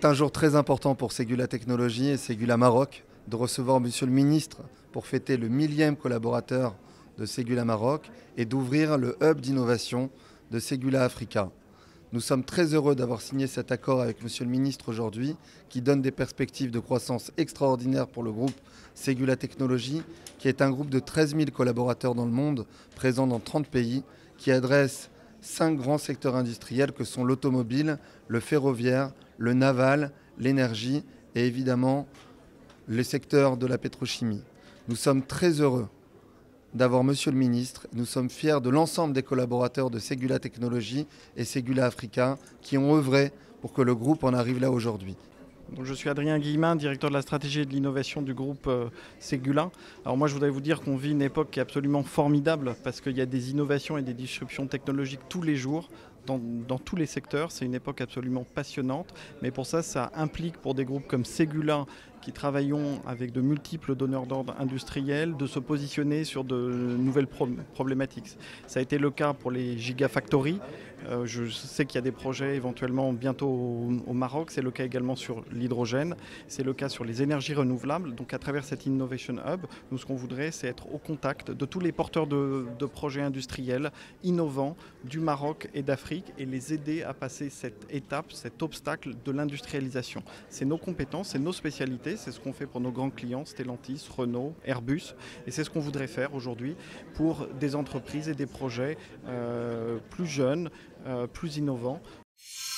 C'est un jour très important pour Ségula Technologies et Ségula Maroc de recevoir Monsieur le Ministre pour fêter le 1000e collaborateur de Ségula Maroc et d'ouvrir le hub d'innovation de Ségula Africa. Nous sommes très heureux d'avoir signé cet accord avec Monsieur le Ministre aujourd'hui qui donne des perspectives de croissance extraordinaires pour le groupe Ségula Technologies qui est un groupe de 13 000 collaborateurs dans le monde, présents dans 30 pays, qui adresse 5 grands secteurs industriels que sont l'automobile, le ferroviaire, le naval, l'énergie et évidemment les secteurs de la pétrochimie. Nous sommes très heureux d'avoir Monsieur le Ministre. Nous sommes fiers de l'ensemble des collaborateurs de Ségula Technologies et Ségula Africa qui ont œuvré pour que le groupe en arrive là aujourd'hui. Donc je suis Adrien Guillemin, directeur de la stratégie et de l'innovation du groupe Ségula. Alors moi je voudrais vous dire qu'on vit une époque qui est absolument formidable parce qu'il y a des innovations et des disruptions technologiques tous les jours. Dans tous les secteurs, c'est une époque absolument passionnante, mais pour ça implique pour des groupes comme Ségula, qui travaillons avec de multiples donneurs d'ordre industriels, de se positionner sur de nouvelles problématiques. Ça a été le cas pour les Gigafactories. Je sais qu'il y a des projets éventuellement bientôt au Maroc. C'est le cas également sur l'hydrogène. C'est le cas sur les énergies renouvelables. Donc à travers cette Innovation Hub, nous ce qu'on voudrait, c'est être au contact de tous les porteurs de projets industriels innovants du Maroc et d'Afrique et les aider à passer cette étape, cet obstacle de l'industrialisation. C'est nos compétences, c'est nos spécialités. C'est ce qu'on fait pour nos grands clients, Stellantis, Renault, Airbus. Et c'est ce qu'on voudrait faire aujourd'hui pour des entreprises et des projets plus jeunes, plus innovants.